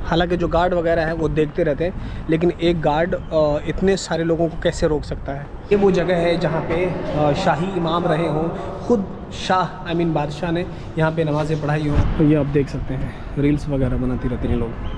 हालांकि जो गार्ड वगैरह है वो देखते रहते हैं, लेकिन एक गार्ड इतने सारे लोगों को कैसे रोक सकता है। ये वो जगह है जहाँ पे शाही इमाम रहे हों, खुद शाह बादशाह ने यहाँ पे नमाज़ें पढ़ाई हों। तो ये आप देख सकते हैं, रील्स वगैरह बनाते रहते हैं लोग।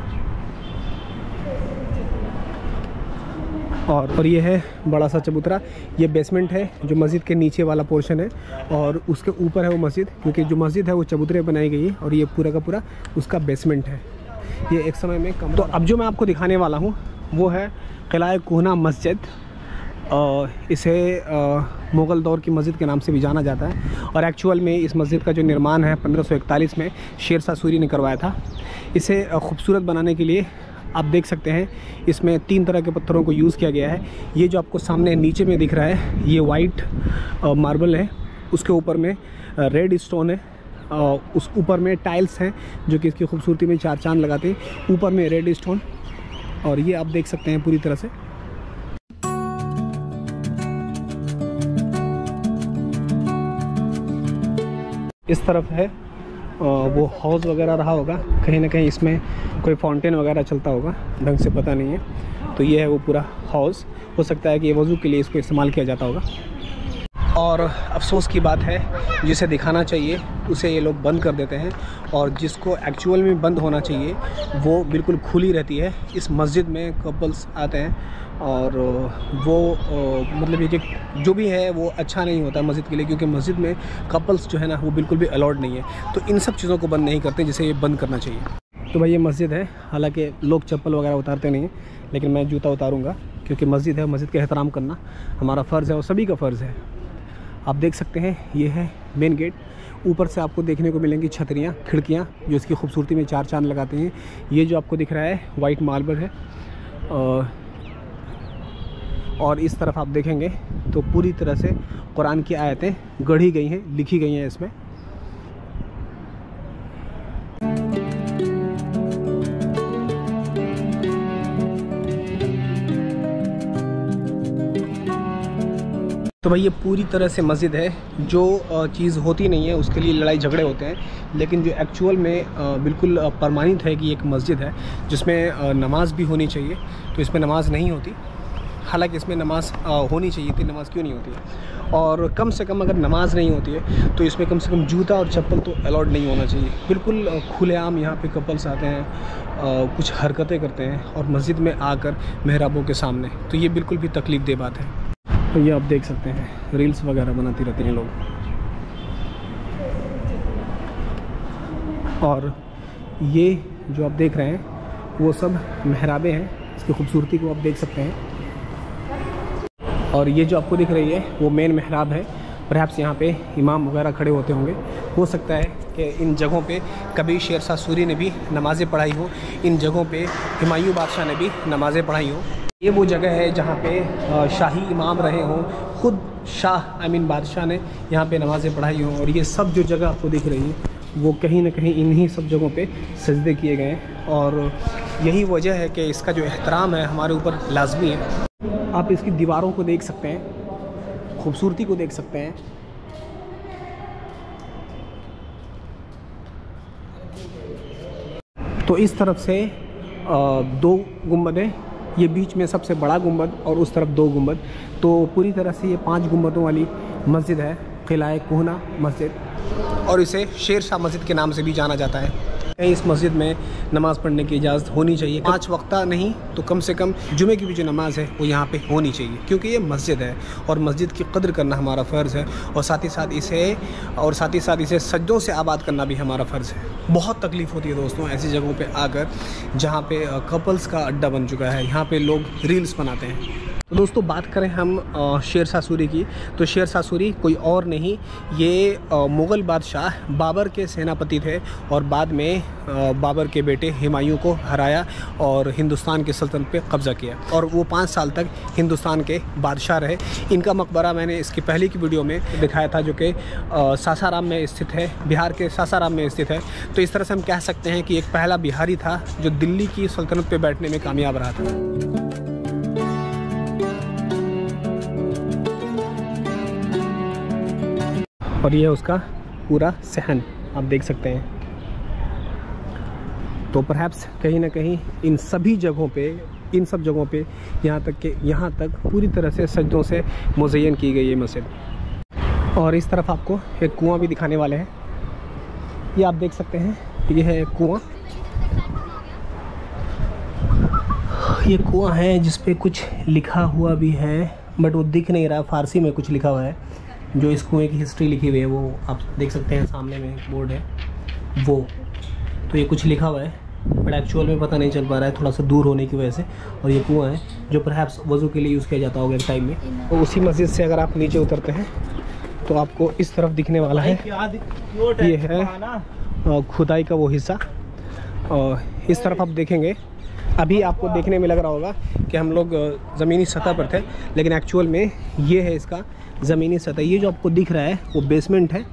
और ये है बड़ा सा चबूतरा। ये बेसमेंट है जो मस्जिद के नीचे वाला पोर्शन है, और उसके ऊपर है वो मस्जिद, क्योंकि जो मस्जिद है वो चबूतरे बनाई गई है, और ये पूरा का पूरा उसका बेसमेंट है। ये एक समय में कम। तो अब जो मैं आपको दिखाने वाला हूँ वो है किला कोहना मस्जिद। इसे मुग़ल दौर की मस्जिद के नाम से भी जाना जाता है, और एक्चुअल में इस मस्जिद का जो निर्माण है 1541 में शेर शाह सूरी ने करवाया था। इसे खूबसूरत बनाने के लिए आप देख सकते हैं इसमें 3 तरह के पत्थरों को यूज़ किया गया है। ये जो आपको सामने नीचे में दिख रहा है ये वाइट मार्बल है, उसके ऊपर में रेड स्टोन है, उस ऊपर में टाइल्स हैं जो कि इसकी खूबसूरती में 4 चांद लगाते हैं, ऊपर में रेड स्टोन, और ये आप देख सकते हैं पूरी तरह से। इस तरफ है वो हाउस वगैरह रहा होगा, कहीं ना कहीं इसमें कोई फाउंटेन वगैरह चलता होगा, ढंग से पता नहीं है। तो ये है वो पूरा हाउस, हो सकता है कि ये वज़ू के लिए इसको इस्तेमाल किया जाता होगा। और अफसोस की बात है, जिसे दिखाना चाहिए उसे ये लोग बंद कर देते हैं, और जिसको एक्चुअल में बंद होना चाहिए वो बिल्कुल खुली रहती है। इस मस्जिद में कपल्स आते हैं, और वो मतलब ये जो भी है वो अच्छा नहीं होता मस्जिद के लिए, क्योंकि मस्जिद में कपल्स जो है ना वो बिल्कुल भी अलाउड नहीं है। तो इन सब चीज़ों को बंद नहीं करते, जिसे ये बंद करना चाहिए। तो भाई ये मस्जिद है, हालांकि लोग चप्पल वगैरह उतारते नहीं हैं, लेकिन मैं जूता उतारूँगा, क्योंकि मस्जिद है, मस्जिद का एहतराम करना हमारा फ़र्ज़ है और सभी का फ़र्ज़ है। आप देख सकते हैं ये है मेन गेट। ऊपर से आपको देखने को मिलेंगी छतरियाँ, खिड़कियाँ, जो इसकी खूबसूरती में 4 चांद लगाते हैं। ये जो आपको दिख रहा है वाइट मार्बल है, और इस तरफ आप देखेंगे तो पूरी तरह से कुरान की आयतें गढ़ी गई हैं, लिखी गई हैं इसमें। तो भाई ये पूरी तरह से मस्जिद है। जो चीज़ होती नहीं है उसके लिए लड़ाई झगड़े होते हैं, लेकिन जो एक्चुअल में बिल्कुल प्रमाणित है कि एक मस्जिद है जिसमें नमाज भी होनी चाहिए, तो इसमें नमाज नहीं होती। हालांकि इसमें नमाज होनी चाहिए थी, नमाज क्यों नहीं होती है? और कम से कम अगर नमाज नहीं होती है तो इसमें कम से कम जूता और चप्पल तो अलाउड नहीं होना चाहिए। बिल्कुल खुलेआम यहाँ पे कपल्स आते हैं, कुछ हरकतें करते हैं, और मस्जिद में आकर मेहराबों के सामने, तो ये बिल्कुल भी तकलीफ दे बात है। तो ये आप देख सकते हैं, रील्स वगैरह बनाते रहते हैं लोग। और ये जो आप देख रहे हैं वो सब मेहराबें हैं, इसकी खूबसूरती को आप देख सकते हैं। और ये जो आपको दिख रही है वो मेन मेहराब है। परहैप्स यहाँ पे इमाम वगैरह खड़े होते होंगे। हो सकता है कि इन जगहों पे कभी शेर शाह सूरी ने भी नमाज़ें पढ़ाई हो, इन जगहों पे हुमायूं बादशाह ने भी नमाज़ें पढ़ाई हो। ये वो जगह है जहाँ पे शाही इमाम रहे हों, खुद शाह बादशाह ने यहाँ पे नमाज़ें पढ़ाई हों। और ये सब जो जगह आपको दिख रही है वो कहीं ना कहीं इन्हीं सब जगहों पे सजदे किए गए हैं, और यही वजह है कि इसका जो एहतराम है हमारे ऊपर लाजमी है। आप इसकी दीवारों को देख सकते हैं, खूबसूरती को देख सकते हैं। तो इस तरफ से 2 गुंबदें, ये बीच में सबसे बड़ा गुंबद, और उस तरफ 2 गुंबद। तो पूरी तरह से ये 5 गुंबदों वाली मस्जिद है, किला कोहना मस्जिद, और इसे शेर शाह मस्जिद के नाम से भी जाना जाता है। इस मस्जिद में नमाज़ पढ़ने की इजाज़त होनी चाहिए। 5 वक्ता नहीं तो कम से कम जुमे की भी जो नमाज़ है वो यहाँ पे होनी चाहिए, क्योंकि ये मस्जिद है और मस्जिद की कद्र करना हमारा फ़र्ज़ है, और साथ ही साथ इसे सज्जों से आबाद करना भी हमारा फ़र्ज़ है। बहुत तकलीफ़ होती है दोस्तों ऐसी जगहों पर आकर जहाँ पे कपल्स का अड्डा बन चुका है, यहाँ पर लोग रील्स बनाते हैं। तो दोस्तों बात करें हम शेर शाह सूरी की, तो शेर शाह सूरी कोई और नहीं, ये मुग़ल बादशाह बाबर के सेनापति थे, और बाद में बाबर के बेटे हुमायूं को हराया और हिंदुस्तान की सल्तनत पे कब्ज़ा किया, और वो 5 साल तक हिंदुस्तान के बादशाह रहे। इनका मकबरा मैंने इसकी पहले की वीडियो में दिखाया था, जो कि सासाराम में स्थित है, बिहार के सासाराम में स्थित है। तो इस तरह से हम कह सकते हैं कि एक पहला बिहारी था जो दिल्ली की सल्तनत पे बैठने में कामयाब रहा था। और ये है उसका पूरा सहन, आप देख सकते हैं। तो परहैप्स कहीं ना कहीं इन सब जगहों पे यहाँ तक पूरी तरह से सज्जों से मुज़य्यन की गई है मस्जिद। और इस तरफ आपको एक कुआं भी दिखाने वाले हैं। ये आप देख सकते हैं, ये है कुआं। ये कुआं है जिस पे कुछ लिखा हुआ भी है, बट वो दिख नहीं रहा। फारसी में कुछ लिखा हुआ है, जो इस कुएं की हिस्ट्री लिखी हुई है वो आप देख सकते हैं। सामने में बोर्ड है वो, तो ये कुछ लिखा हुआ है, बट एक्चुअल में पता नहीं चल पा रहा है, थोड़ा सा दूर होने की वजह से। और ये कुआं है जो परहैप्स वज़ू के लिए यूज़ किया जाता होगा एक टाइम में। तो उसी मस्जिद से अगर आप नीचे उतरते हैं तो आपको इस तरफ दिखने वाला है, ये है खुदाई का वो हिस्सा। और इस तरफ आप देखेंगे, अभी आपको देखने में लग रहा होगा कि हम लोग ज़मीनी सतह पर थे, लेकिन एक्चुअल में ये है इसका ज़मीनी सतह। ये जो आपको दिख रहा है वो बेसमेंट है,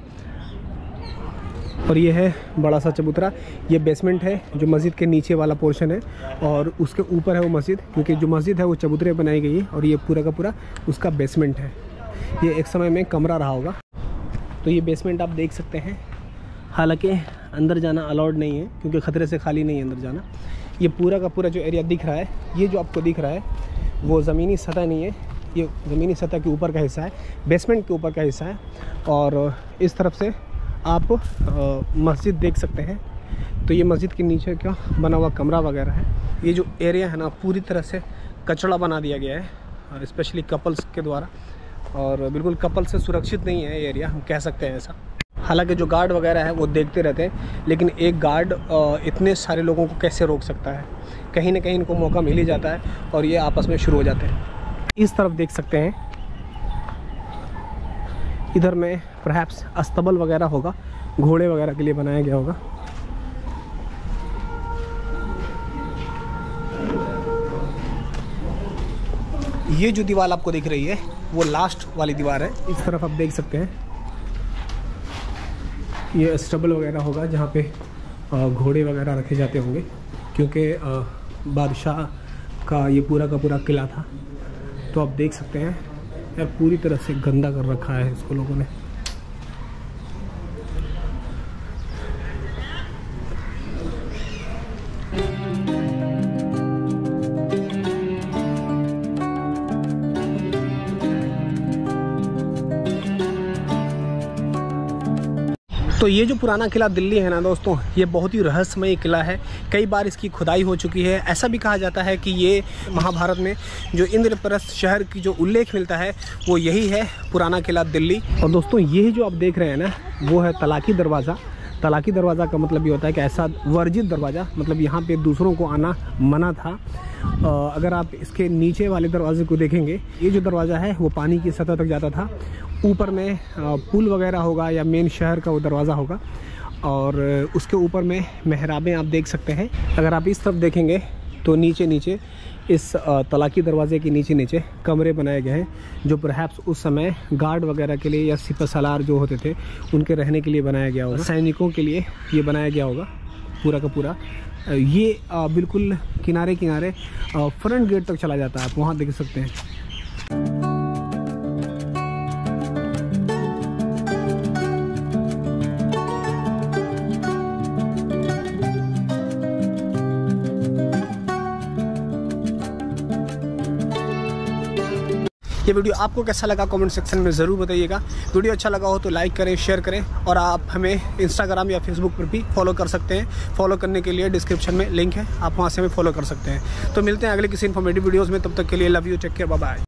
और ये है बड़ा सा चबूतरा। ये बेसमेंट है जो मस्जिद के नीचे वाला पोर्शन है, और उसके ऊपर है वो मस्जिद, क्योंकि जो मस्जिद है वो चबूतरे बनाई गई है, और ये पूरा का पूरा उसका बेसमेंट है। ये एक समय में कमरा रहा होगा। तो ये बेसमेंट आप देख सकते हैं। हालांकि अंदर जाना अलाउड नहीं है, क्योंकि ख़तरे से खाली नहीं है अंदर जाना। ये पूरा का पूरा जो एरिया दिख रहा है, ये जो आपको दिख रहा है वो ज़मीनी सतह नहीं है, ये ज़मीनी सतह के ऊपर का हिस्सा है, बेसमेंट के ऊपर का हिस्सा है। और इस तरफ से आप मस्जिद देख सकते हैं। तो ये मस्जिद के नीचे क्या बना हुआ कमरा वगैरह है। ये जो एरिया है ना, पूरी तरह से कचड़ा बना दिया गया है, और स्पेशली कपल्स के द्वारा, और बिल्कुल कपल से सुरक्षित नहीं है ये एरिया, हम कह सकते हैं ऐसा। हालांकि जो गार्ड वगैरह है वो देखते रहते हैं, लेकिन एक गार्ड इतने सारे लोगों को कैसे रोक सकता है। कहीं ना कहीं इनको मौका मिल ही जाता है और ये आपस में शुरू हो जाते हैं। इस तरफ देख सकते हैं, इधर में परहैप्स अस्तबल वगैरह होगा, घोड़े वगैरह के लिए बनाया गया होगा। ये जो दीवार आपको दिख रही है वो लास्ट वाली दीवार है। इस तरफ आप देख सकते हैं, ये अस्तबल वगैरह होगा जहाँ पे घोड़े वगैरह रखे जाते होंगे, क्योंकि बादशाह का ये पूरा का पूरा किला था। तो आप देख सकते हैं यार, पूरी तरह से गंदा कर रखा है इसको लोगों ने। तो ये जो पुराना किला दिल्ली है ना दोस्तों, ये बहुत ही रहस्यमय किला है। कई बार इसकी खुदाई हो चुकी है। ऐसा भी कहा जाता है कि ये महाभारत में जो इंद्रप्रस्थ शहर की जो उल्लेख मिलता है वो यही है, पुराना किला दिल्ली। और दोस्तों ये जो आप देख रहे हैं ना, वो है तलाकी दरवाज़ा। तलाकी दरवाज़ा का मतलब ये होता है कि ऐसा वर्जित दरवाज़ा, मतलब यहाँ पे दूसरों को आना मना था। अगर आप इसके नीचे वाले दरवाजे को देखेंगे, ये जो दरवाज़ा है वो पानी की सतह तक जाता था। ऊपर में पुल वगैरह होगा या मेन शहर का वो दरवाज़ा होगा, और उसके ऊपर में मेहराबें आप देख सकते हैं। अगर आप इस तरफ देखेंगे तो नीचे नीचे इस तलाकी दरवाजे के नीचे नीचे कमरे बनाए गए हैं, जो परहैप्स उस समय गार्ड वगैरह के लिए या सिपहसालार जो होते थे उनके रहने के लिए बनाया गया होगा। सैनिकों के लिए ये बनाया गया होगा पूरा का पूरा। ये बिल्कुल किनारे किनारे फ्रंट गेट तक चला जाता है, आप वहाँ देख सकते हैं। ये वीडियो आपको कैसा लगा कमेंट सेक्शन में ज़रूर बताइएगा। वीडियो अच्छा लगा हो तो लाइक करें, शेयर करें, और आप हमें इंस्टाग्राम या फेसबुक पर भी फॉलो कर सकते हैं। फॉलो करने के लिए डिस्क्रिप्शन में लिंक है, आप वहाँ से हमें फॉलो कर सकते हैं। तो मिलते हैं अगले किसी इन्फॉर्मेटिव वीडियोज़ में, तब तक के लिए love you, take care, bye bye.